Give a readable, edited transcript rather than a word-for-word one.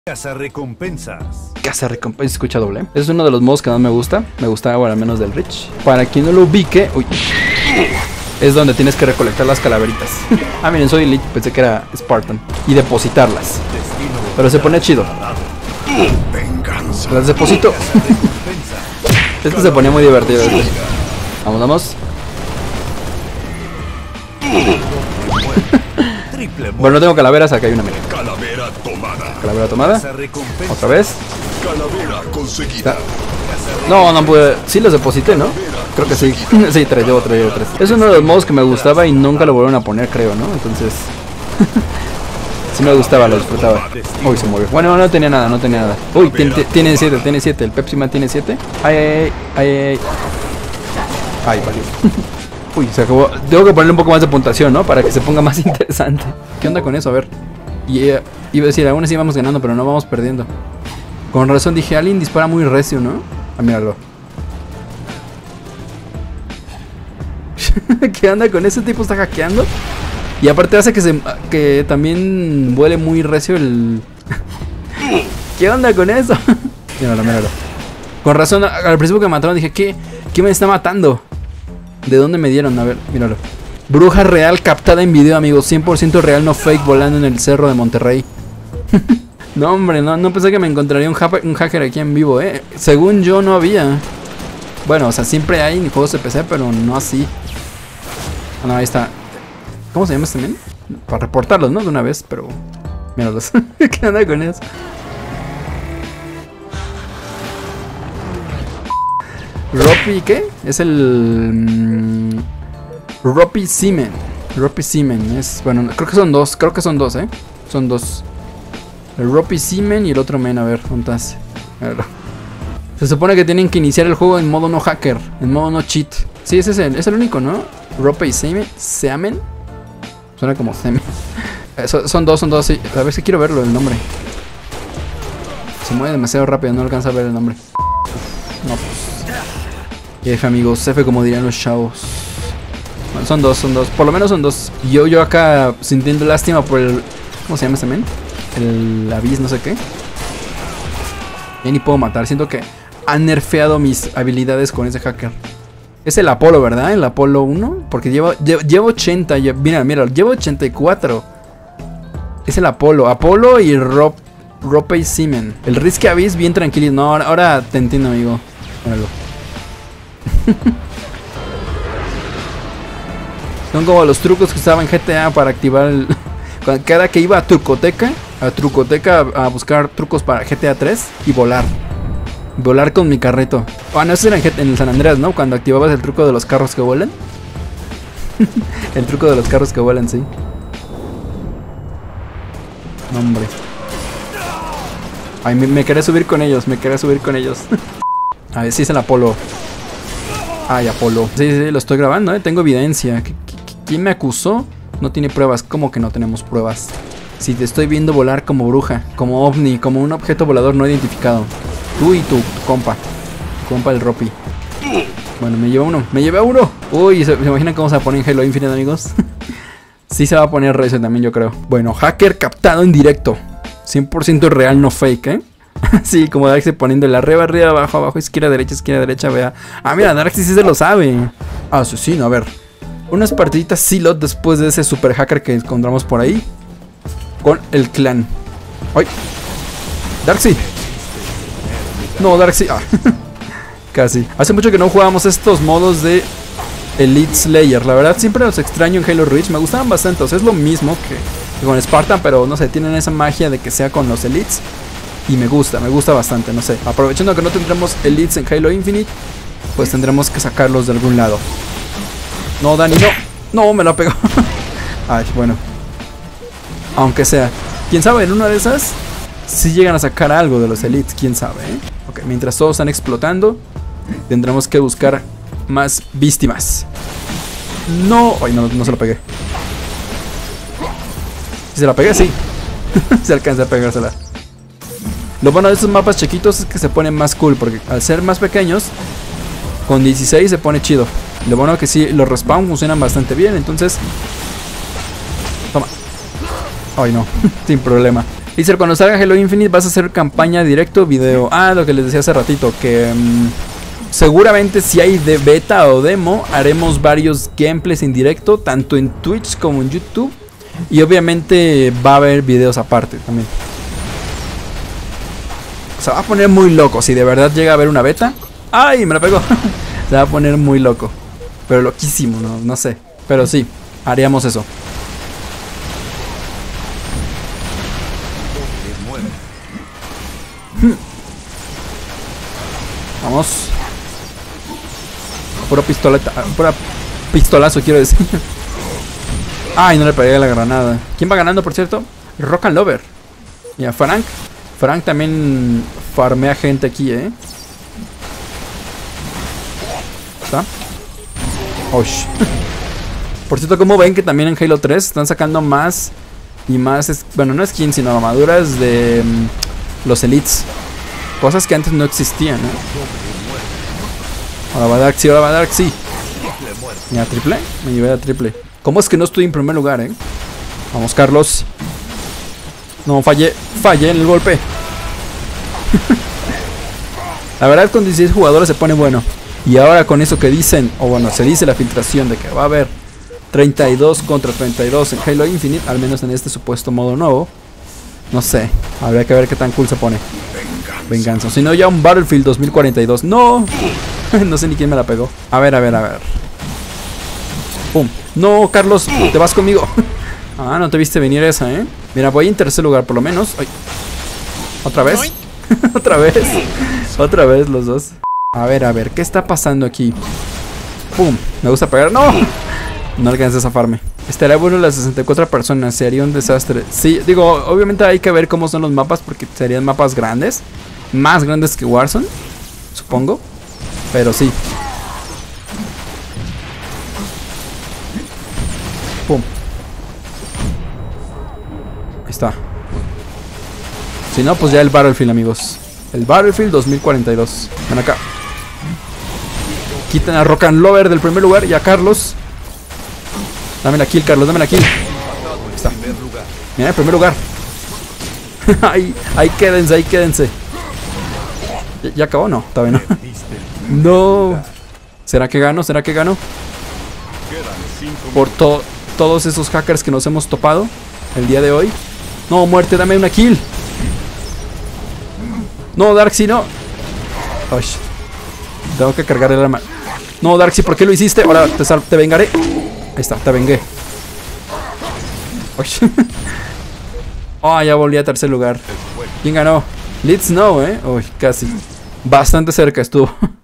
Cazarrecompensas. Cazarrecompensas, escucha doble. Es uno de los modos que más me gusta. Me gusta, bueno, al menos del Rich. Para quien no lo ubique, uy, es donde tienes que recolectar las calaveritas. Ah, miren, soy Elite, pensé que era Spartan. Y depositarlas. Pero se pone chido. Las deposito. Es que se ponía muy divertido este. Vamos, vamos. Bueno, no tengo calaveras, acá hay una. Calavera tomada. Otra vez. No, no pude. Sí los deposité, ¿no? Creo que sí. Sí, llevo tres. Es uno de los modos que me gustaba y nunca lo volvieron a poner, creo, ¿no? Entonces sí me gustaba, lo disfrutaba. Uy, se movió. Bueno, no tenía nada. Uy, tiene 7. El Pepsi Man tiene 7. Ay, valió. Uy, se acabó. Tengo que ponerle un poco más de puntuación, ¿no? Para que se ponga más interesante. ¿Qué onda con eso? A ver. Y iba a decir, aún así vamos ganando, pero no vamos perdiendo. Con razón dije, Alien dispara muy recio, ¿no? Ah, míralo. ¿Qué onda con ese tipo? ¿Está hackeando? Y aparte hace que también vuele muy recio el... ¿Qué onda con eso? Míralo. Con razón, al principio que me mataron dije, ¿qué me está matando? ¿De dónde me dieron? A ver, míralo. Bruja real captada en video, amigos. 100% real, no fake, volando en el cerro de Monterrey. No, hombre, no pensé que me encontraría un hacker aquí en vivo, ¿eh? Según yo, no había. Bueno, o sea, siempre hay en juegos de PC, pero no así. Ah, no, ahí está. ¿Cómo se llama este men? Para reportarlos, ¿no? De una vez, pero... Míralos. ¿Qué onda con eso? Roppy, ¿qué? Es el... Roppy Seaman. Es... Bueno, creo que son dos, ¿eh? Son dos. El Roppy Seaman y el otro men, a ver, ¿dónde estás? Se supone que tienen que iniciar el juego en modo no hacker, en modo no cheat. Sí, ese es el único, ¿no? Roppy Seaman. Suena como semen. Son dos, sí. A ver si quiero verlo, el nombre. Se mueve demasiado rápido, no alcanza a ver el nombre. No, pues. F, amigos, F como dirían los chavos. Bueno, son dos. Por lo menos son dos. Yo acá sintiendo lástima por el... ¿Cómo se llama ese men? El Abyss, no sé qué. Ya ni puedo matar. Siento que han nerfeado mis habilidades con ese hacker. Es el Apolo, ¿verdad? El Apolo 1. Porque llevo 80. Mira, llevo 84. Es el Apolo y Roppy Seaman. El Risky Abyss bien tranquilo. No, ahora te entiendo, amigo. Míralo. Son como los trucos que estaban en GTA para activar el... Cada que iba a Trucoteca a buscar trucos para GTA 3 y volar con mi carrito. Ah, no, eso era en el San Andreas, ¿no? Cuando activabas el truco de los carros que vuelan. El truco de los carros que vuelan, sí. No, hombre. Ay, me quería subir con ellos. A ver, sí es el Apolo. Ay, Apolo. Sí, lo estoy grabando, Tengo evidencia. ¿Quién me acusó? No tiene pruebas. ¿Cómo que no tenemos pruebas? Si te estoy viendo volar como bruja, como ovni, como un objeto volador no identificado. Tú y tu compa. Tu compa el Roppy. Bueno, me llevé a uno. Uy, ¿se imaginan cómo se va a poner en Halo Infinite, amigos? Sí se va a poner recio también, yo creo. Bueno, hacker captado en directo. 100% real, no fake, ¿eh? Sí, como Darkseid poniéndole arriba, abajo, izquierda, derecha, vea. Ah, mira, Darkseid sí se lo sabe. Asesino, a ver. Unas partiditas silot después de ese super hacker que encontramos por ahí. Con el clan. ¡Ay! ¡Darkseid! No, Darkseid. Ah. Casi. Hace mucho que no jugábamos estos modos de Elite Slayer. La verdad, siempre los extraño en Halo Reach. Me gustaban bastante. O sea, es lo mismo que con Spartan, pero no sé, tienen esa magia de que sea con los Elites. Y me gusta bastante, no sé. Aprovechando que no tendremos Elites en Halo Infinite, pues tendremos que sacarlos de algún lado. No, Dani, no. No, me lo pegó. Ay, bueno. Aunque sea. Quién sabe, en una de esas si llegan a sacar algo de los Elites, quién sabe, Ok, mientras todos están explotando, tendremos que buscar más víctimas. No. Ay, no se lo pegué. Si se la pegué, sí. Se alcanza a pegársela. Lo bueno de estos mapas chiquitos es que se ponen más cool, porque al ser más pequeños, con 16 se pone chido. Lo bueno es que sí, los respawn funcionan bastante bien, entonces... Toma. Ay, no, sin problema. Dice, cuando salga Halo Infinite vas a hacer campaña directo video. Ah, lo que les decía hace ratito, que seguramente si hay de beta o demo, haremos varios gameplays en directo, tanto en Twitch como en YouTube. Y obviamente va a haber videos aparte también. Se va a poner muy loco si de verdad llega a haber una beta. ¡Ay! Me la pegó. Se va a poner muy loco. Pero loquísimo, no sé. Pero sí, haríamos eso. Vamos. Pura pistoleta. Pura pistolazo, quiero decir. Ay, no le pegué la granada. ¿Quién va ganando, por cierto? Rock and Lover. Mira, Frank. Frank también farmea gente aquí, ¿eh? ¿Está? Oh, por cierto, como ven que también en Halo 3 están sacando más y más, bueno, no skins, sino armaduras de los elites. Cosas que antes no existían, ¿eh? Ahora va a dar, sí, ahora va a dar, sí. Mira, triple. Me llevé a triple. ¿Cómo es que no estoy en primer lugar, eh? Vamos, Carlos. No, fallé en el golpe. La verdad, con 16 jugadores se pone bueno. Y ahora con eso que dicen, o bueno, se dice la filtración de que va a haber 32 contra 32 en Halo Infinite, al menos en este supuesto modo nuevo. No sé, habría que ver qué tan cool se pone. Venganza. Si no, ya un Battlefield 2042. ¡No! No sé ni quién me la pegó. A ver. ¡Pum! ¡No, Carlos! ¡Te vas conmigo! Ah, no te viste venir esa, ¿eh? Mira, voy en tercer lugar por lo menos. ¡Ay! ¿Otra vez? Otra vez los dos. A ver, ¿qué está pasando aquí? ¡Pum! Me gusta pegar. ¡No! No alcancé a zafarme. Estaría bueno las 64 personas. Sería un desastre. Sí, digo, obviamente hay que ver cómo son los mapas, porque serían mapas grandes. Más grandes que Warzone, supongo. Pero sí. ¡Pum! Ahí está. Si no, pues ya el Battlefield, amigos. El Battlefield 2042. Ven acá. Quiten a Rock and Lover del primer lugar y a Carlos. Dame la kill, Carlos, dame la kill. Ahí está. Mira, el primer lugar. ahí quédense. ¿Ya acabó? No, todavía no. No. ¿Será que gano? Por todos esos hackers que nos hemos topado el día de hoy. No, muerte, dame una kill. No, Darksy, no. Uy, tengo que cargar el arma. No, Darksy, ¿por qué lo hiciste? Ahora te vengaré. Ahí está, te vengué. Oh, ya volví a tercer lugar. ¿Quién ganó? Let's know, Uy, casi. Bastante cerca estuvo.